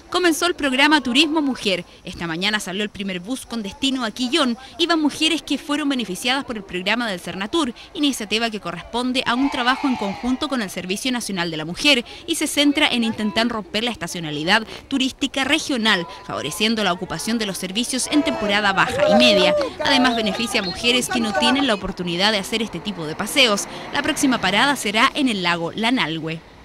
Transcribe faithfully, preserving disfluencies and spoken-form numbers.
Comenzó el programa Turismo Mujer. Esta mañana salió el primer bus con destino a Quillón. Iban mujeres que fueron beneficiadas por el programa del Cernatur, iniciativa que corresponde a un trabajo en conjunto con el Servicio Nacional de la Mujer y se centra en intentar romper la estacionalidad turística regional, favoreciendo la ocupación de los servicios en temporada baja y media. Además, beneficia a mujeres que no tienen la oportunidad de hacer este tipo de paseos. La próxima parada será en el lago Lanalhue.